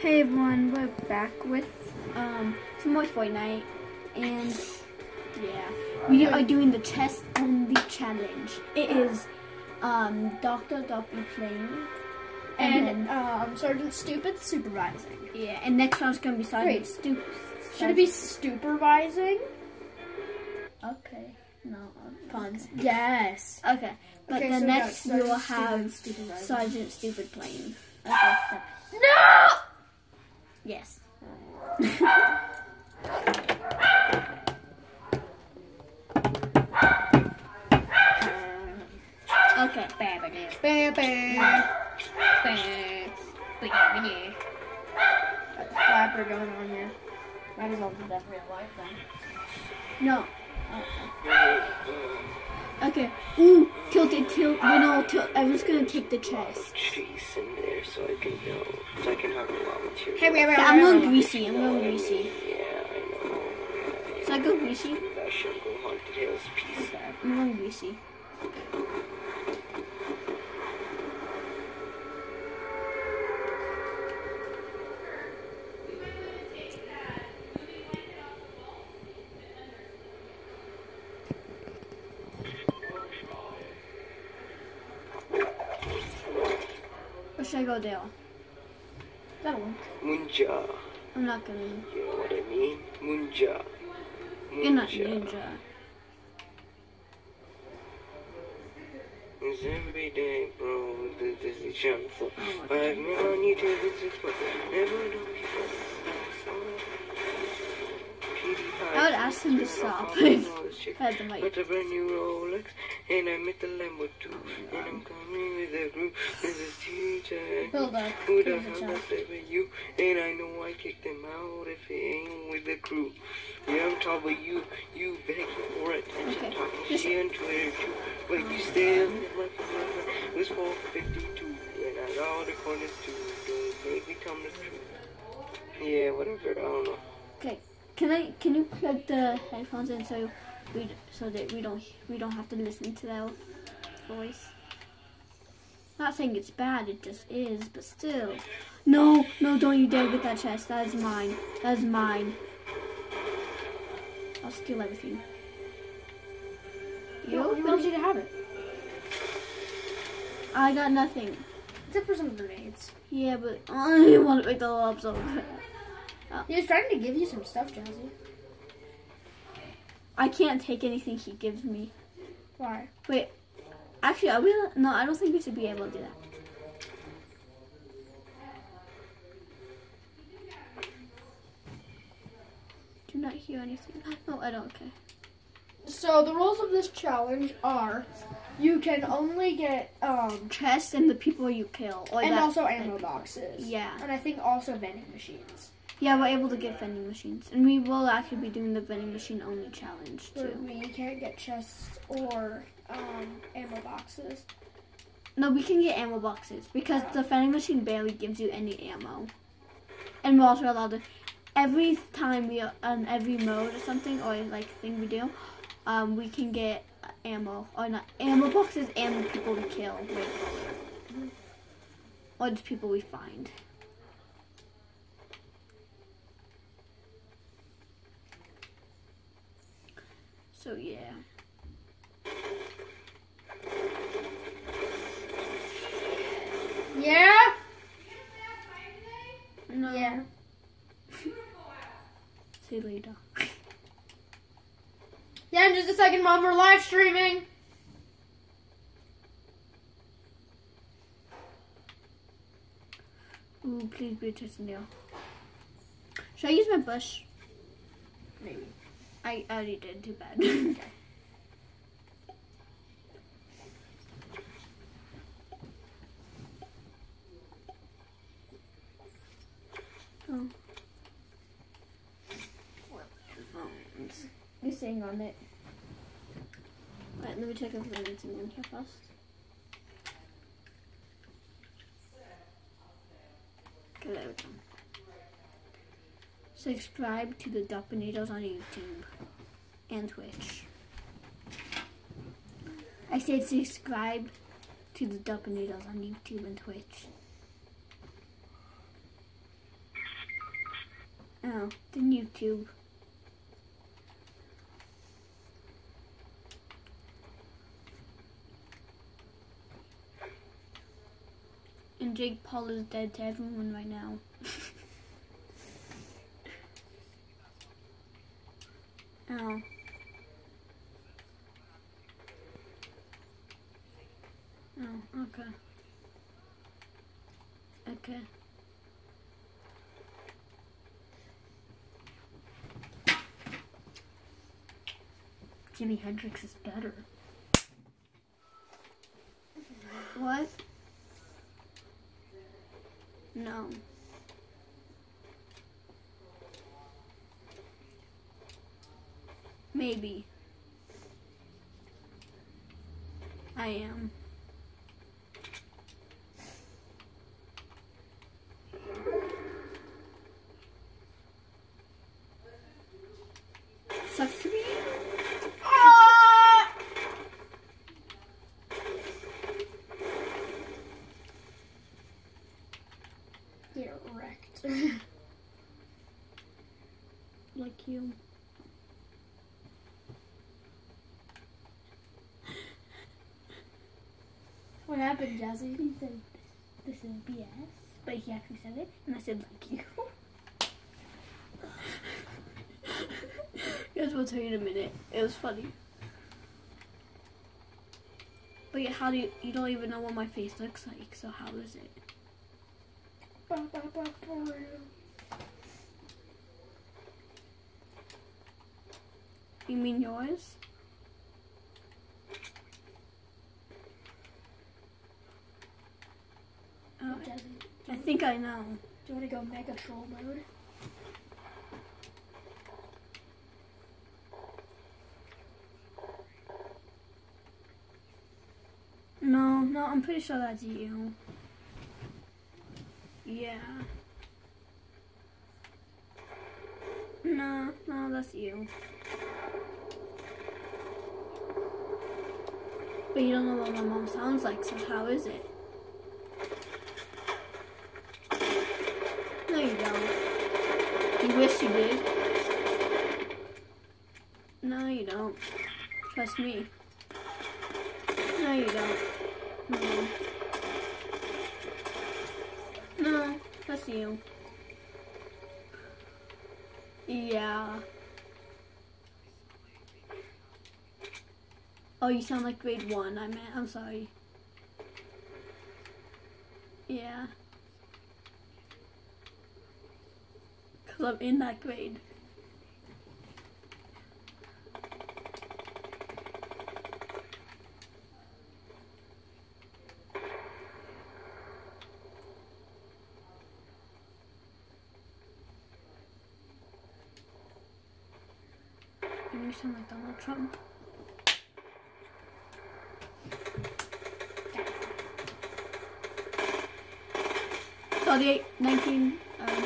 Hey everyone, we're back with some more Fortnite, and yeah, we are doing the chest only challenge. It is Dr. Duppy playing, and Sergeant Stupid supervising. Yeah, and next round's gonna be Sergeant Stupid. Should it be supervising? Okay, no. Puns. Yes. Okay, but okay, the so next we will have Sergeant Stupid playing. Okay. So. No! Yes. Okay. Got the flapper going on here. Might as well do that real life then. No. Okay. Ooh, tilt. No, tilt. I was gonna take the chest. Cheese in there so I can know. So I can have a lot of material. Hey, wait. I'm going greasy. Yeah, I know. So I go greasy? That should go Haunted Hills piece. Okay, I'm going greasy. Or should I go Dale? That'll work. Munja. I'm not gonna. You know what I mean? Munja. You're not ninja. It's every day, bro. This is a jump for 5 million YouTube. It's never know I would ask him to stop if I had the mic. Got a brand new Rolex, and I met the Lambo too. And I'm coming with a group. This is teacher. Build up. Who the hell is with you? And I know I kicked them out if it ain't with the crew. Yeah, I'm talking about you begging for attention, talking shit on Twitter too. But you still like it was 452, and I got all the corners too. Don't make me tell the truth. Yeah, whatever. I don't know. Okay, can you plug the headphones in so that we don't have to listen to that voice? Not saying it's bad, it just is, but still. No, don't you dare get that chest. That is mine. That is mine. I'll steal everything. He wants you to have it. I got nothing. Except for some grenades. Yeah, but I want to pick them up so bad. He was trying to give you some stuff, Jazzy. I can't take anything he gives me. Why? Wait, actually, no, I don't think we should be able to do that. Do not hear anything. No, I don't. Okay. So the rules of this challenge are, you can only get chests and the people you kill, or and also ammo boxes. Yeah. And I think also vending machines. Yeah, we're able to get vending machines, and we will actually be doing the vending machine only challenge too. We can't get chests or ammo boxes. No, we can get ammo boxes because the vending machine barely gives you any ammo, and we're also allowed to. Every time we on every mode or something or like thing we do, we can get ammo or not ammo boxes and the people we kill, or just people we find. So yeah. Yeah? No. Yeah. See you later. Yeah, in just a second, Mom, we're live streaming. Ooh, please be a Tristan. Should I use my bush? Maybe. I already did, too bad. Oh. Headphones. You're sitting on it. Alright, let me check if there's anything in here first. Okay, there we go. Subscribe to the Duppinados on YouTube and Twitch. I said subscribe to the Duppinados on YouTube and Twitch. Oh, the YouTube. And Jake Paul is dead to everyone right now. Oh. Oh, okay. Okay. Jimi Hendrix is better. What? No. Maybe. I am. Sucks to be you. You're wrecked. Like you. What happened, Jazzy? He said, this is BS. But he actually said it, and I said, like you. Guys, we'll tell you in a minute. It was funny. But yeah, how do you don't even know what my face looks like, so how is it? You mean yours? Oh, Jazzy, I think I know. do you want to go mega troll mode? No, I'm pretty sure that's you. Yeah. No, that's you. But you don't know what my mom sounds like, so how is it? No, you don't. You wish you did. No, you don't. Trust me. No, you don't. No. No, that's you. Yeah. Oh, you sound like grade 1, I'm sorry. Yeah. 'Cause I'm in that grade. You sound like Donald Trump. The 19.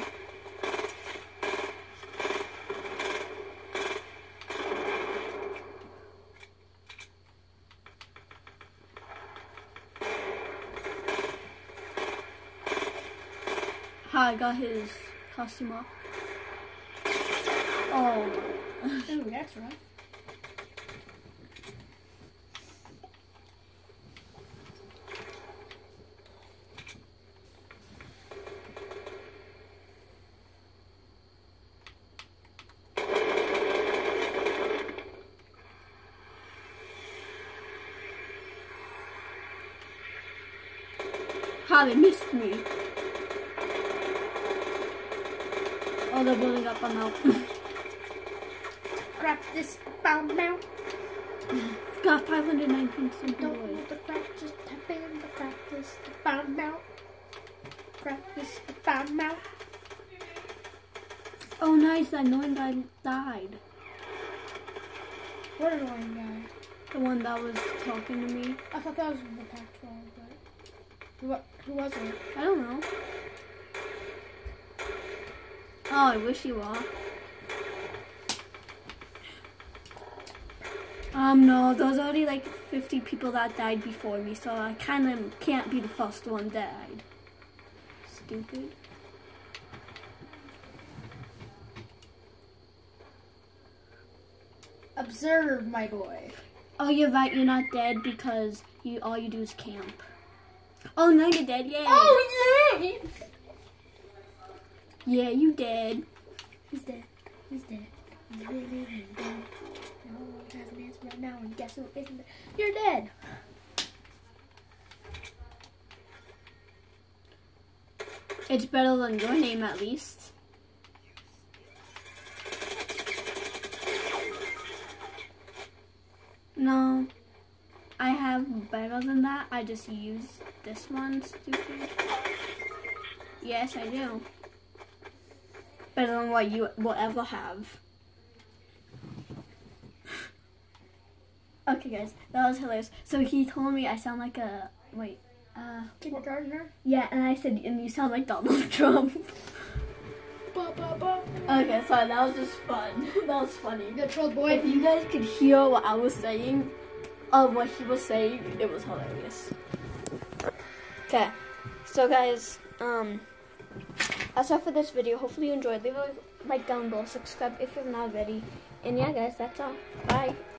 How I got his costume off. Oh. Oh, that's rough. How they missed me. Oh, they're building up on out. Grab this bomb now. Got 519 something Don't wood. want the crack, just tap in the crack this the bomb out. Crack this the bomb out. Oh, nice. That annoying guy died. What annoying guy? The one that was talking to me. I thought that was in the Pac-12, but who was it? I don't know. Oh, I wish you were. No, there was already like 50 people that died before me, so I kind of can't be the first one that died. Stupid. Observe, my boy. Oh, you're right. You're not dead because all you do is camp. Oh, no, you're dead. Yay. Oh, yay! Yeah, you dead. He's dead. He's dead. He's really, really dead. No one has an answer right now, and guess who isn't dead? You're dead. It's better than your name, at least. No, I have better than that. I just use this one, stupid. Yes, I do. Better than what you will ever have. Okay, guys, that was hilarious. So he told me I sound like a Kindergartner. yeah, and I said, and you sound like Donald Trump. Okay, sorry, that was just fun. That was funny. Good troll boy. If you guys could hear what I was saying, what he was saying, it was hilarious. Okay, so guys, that's all for this video. Hopefully you enjoyed. Leave a like down below, subscribe if you're not already, and yeah, guys, that's all. Bye.